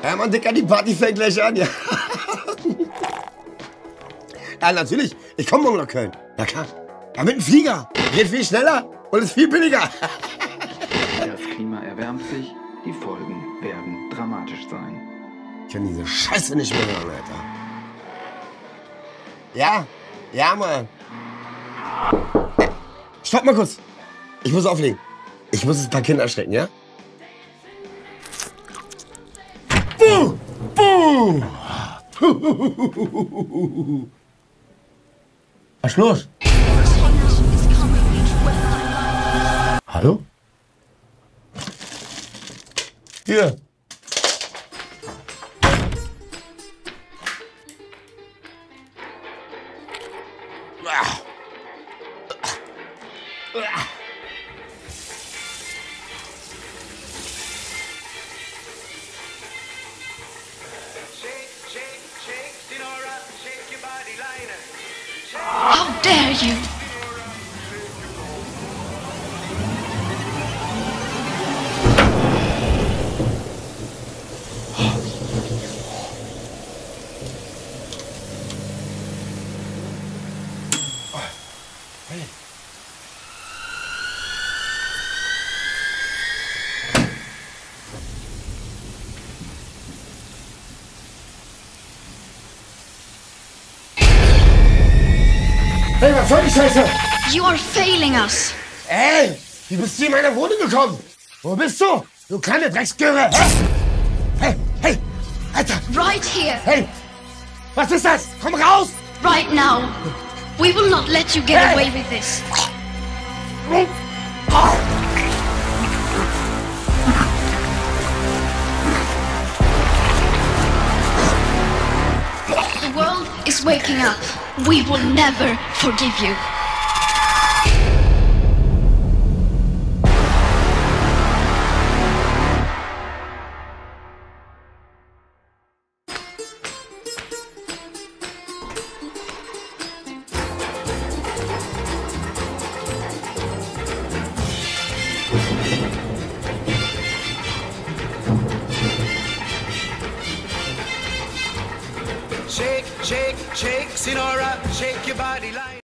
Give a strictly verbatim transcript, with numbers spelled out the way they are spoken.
Ja, Mann, Dicker, die Party fängt gleich an, ja. Ja, natürlich. Ich komme morgen nach Köln. Ja, klar. Ja, mit dem Flieger. Geht viel schneller und ist viel billiger. Das Klima erwärmt sich. Die Folgen werden dramatisch sein. Ich kann diese Scheiße nicht mehr hören, Alter. Ja, ja, Mann. Äh, stopp mal kurz. Ich muss auflegen. Ich muss ein paar Kinder erschrecken, ja? Buh! Buh! Was ist los? Hallo? Hier. How dare you? Hey, was soll die Scheiße? You are failing us. Ey, wie bist du in meine Wohnung gekommen? Wo bist du? Du kleine Drecksgöre. Hey, hey, Alter. Right here. Hey, was ist das? Komm raus. Right now. We will not let you get Hey. away with this. The world is waking up. We will never forgive you. Shake, shake, shake, Sinora, shake your body like